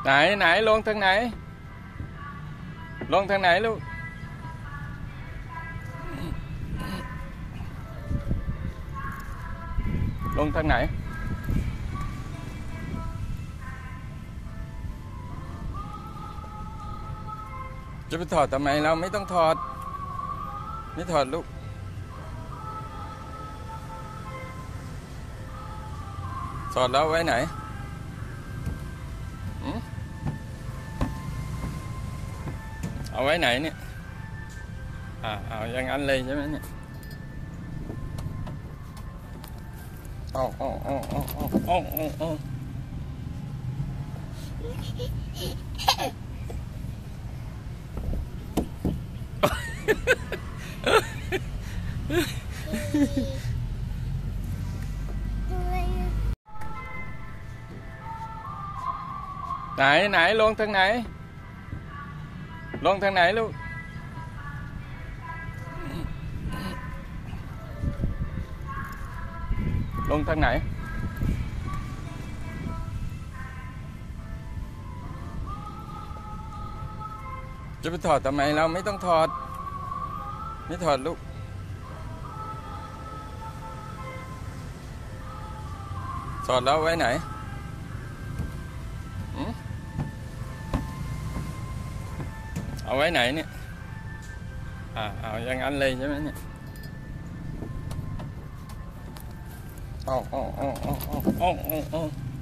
ไหนลงทางไหนลงทางไหนลูกลงทางไหนจะไปถอดทำไมเราไม่ต้องถอดไม่ถอดลูกถอดแล้วไว้ไหนเอาไว้ไหนเนี่ยเอาอย่างนั้นเลยใช่ไหมเนี่ยเอาไหนลงทางไหนลงทางไหนลูกลงทางไหนจะไปถอดทำไมเราไม่ต้องถอดไม่ถอดลูกถอดแล้วไว้ไหนเอาไว้ไหนเนี่ยเอาอย่างนั้นเลยใช่ไหมเนี่ยเอา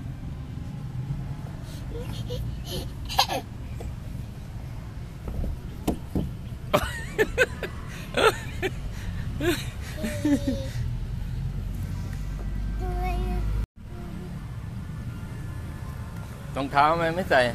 รองเท้าไม่ใส่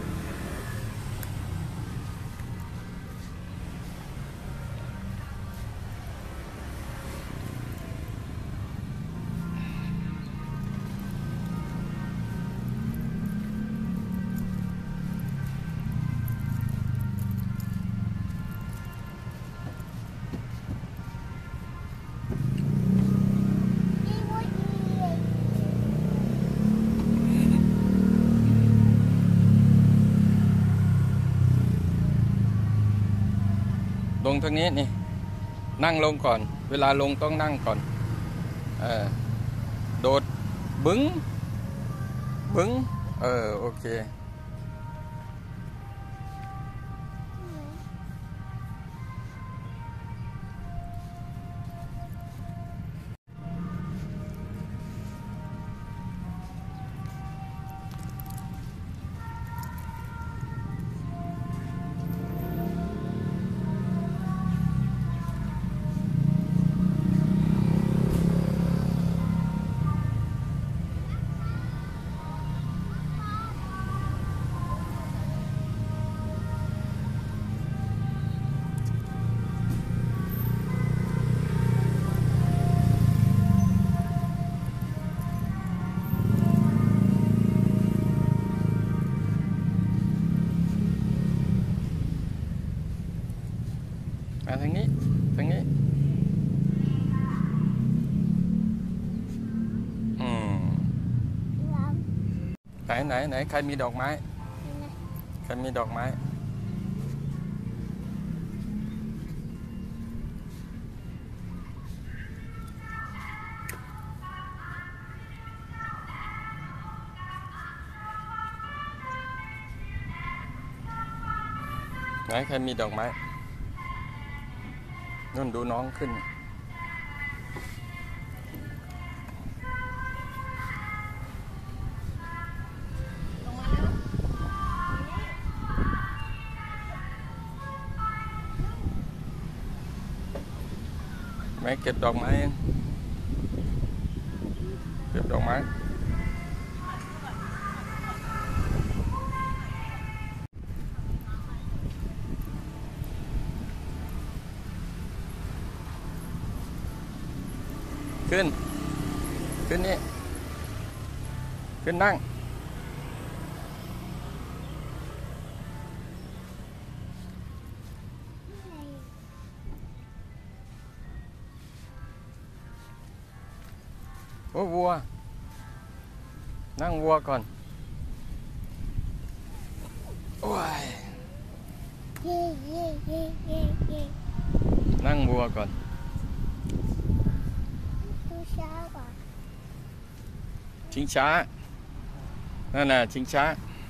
ลงทางนี้นี่นั่งลงก่อนเวลาลงต้องนั่งก่อนโดดบึ้งโอเคทางนี้ไหนใครมีดอกไม้ไหนใครมีดอกไม้นู่นดูน้องขึ้นแม่เก็บดอกไม้ขึ้นนี่ขึ้นนั่งโอ้วัวนั่งวัวก่อนโอ้ยนั่งวัวก่อนชิงช้านั่นน่ะชิงช้า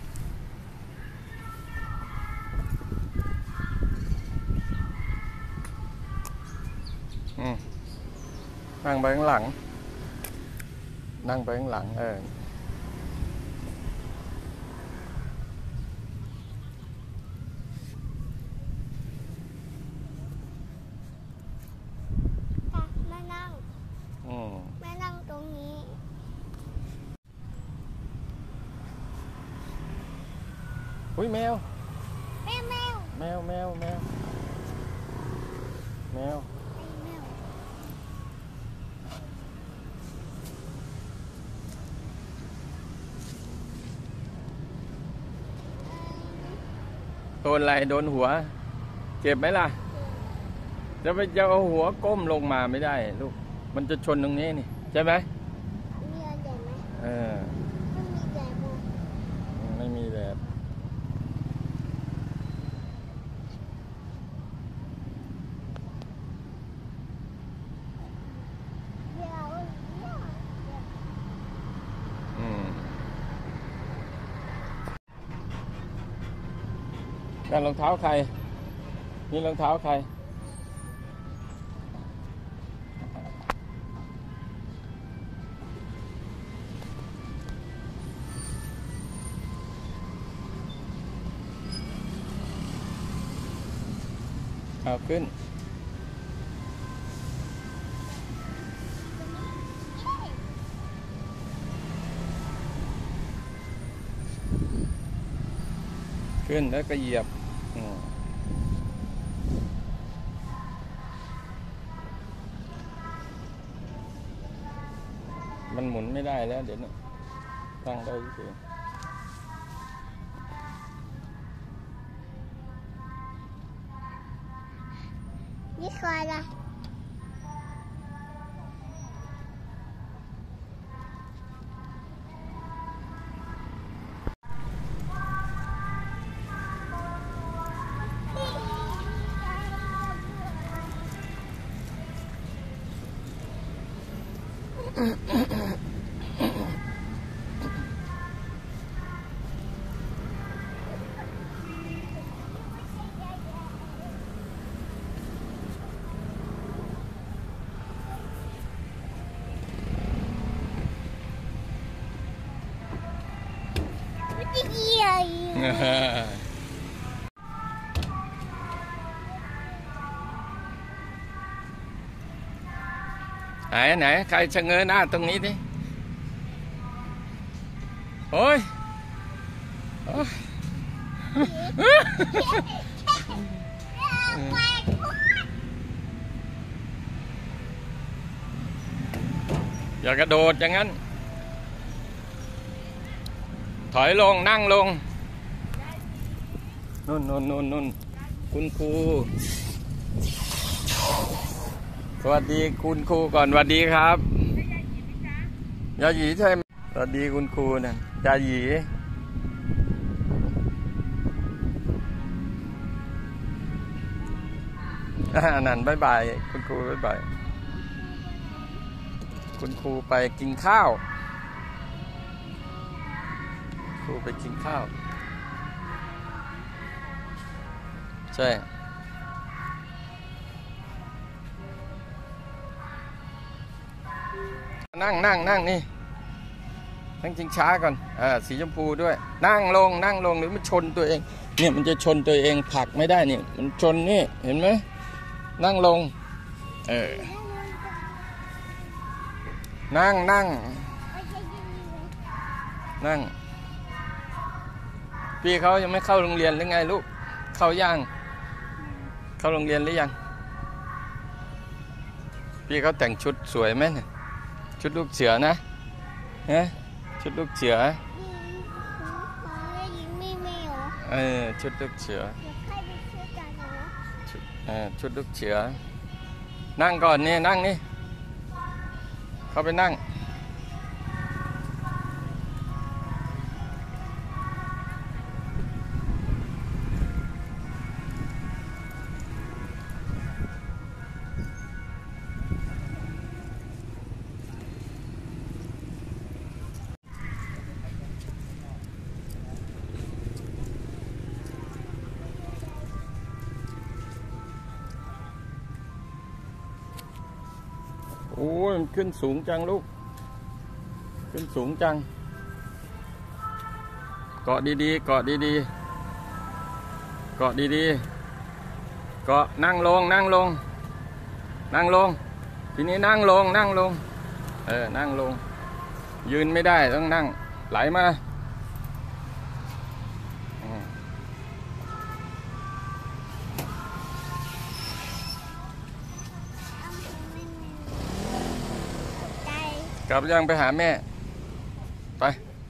นั่งไปข้างหลังนั่งไปข้างหลังแม่นั่งแม่นั่งตรงนี้อุ้ยแมวแมวแมวแมวแมวแมวแมวโดนอะไรโดนหัวเจ็บไหมล่ะจะเอาหัวก้มลงมาไม่ได้ลูกมันจะชนตรงนี้นี่ใช่ไหมมีอะไรไหมไม่มีแดดนั่นรองเท้าใครนี่รองเท้าใครเอาขึ้นแล้วก็เหยียบมันหมุนไม่ได้แล้วเดี๋ยวนี้ตั้งได้เฉยนี่ใครล่ะไหนใครชะเง้อหน้าตรงนี้ดิโอ้ยอย่ากระโดดอย่างนั้นถอยลงนั่งลงนู่นคุณครูสวัสดีคุณครูก่อนสวัสดีครับยาหยีใช่ไหมสวัสดีคุณครูนะยาหยีนั่นบ๊ายบายคุณครูบ๊ายบายคุณครูไปกินข้าวครูไปกินข้าวใช่นั่งนี่นั่งชิงช้าก่อนสีชมพูด้วยนั่งลงหรือมันชนตัวเองเนี่ยมันจะชนตัวเองผลักไม่ได้เนี่ยมันชนนี่เห็นไหมนั่งลงนั่งพี่เขายังไม่เข้าโรงเรียนหรือไงลูกเข้าโรงเรียนหรือยังพี่เขาแต่งชุดสวยไหมเนี่ยชุดลูกเสือนะชุดลูกเสือชุดลูกเสือชุดลูกเสือนั่งก่อนนี่นั่งนี่เข้าไปนั่งมันขึ้นสูงจังลูกขึ้นสูงจังเกาะดีๆเกาะดีๆเกาะดีๆเกาะนั่งลงนั่งลงนั่งลงทีนี้นั่งลงนั่งลงนั่งลงยืนไม่ได้ต้องนั่งไหลมาใจกลับยังไปหาแม่ไป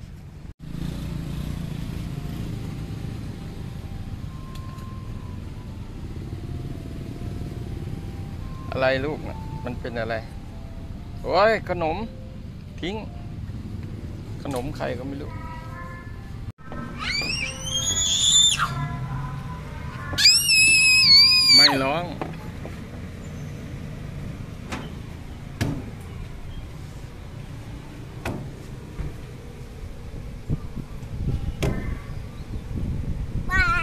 อะไรลูกนะมันเป็นอะไรโอ้ยขนมทิ้งขนมใครก็ไม่รู้ไม่ร้องบาย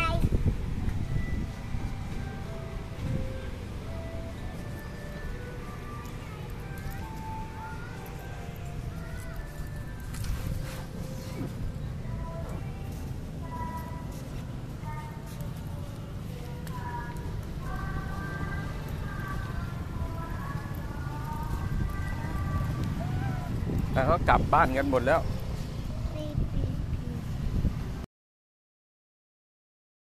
แล้วก็กลับบ้านกันหมดแล้ว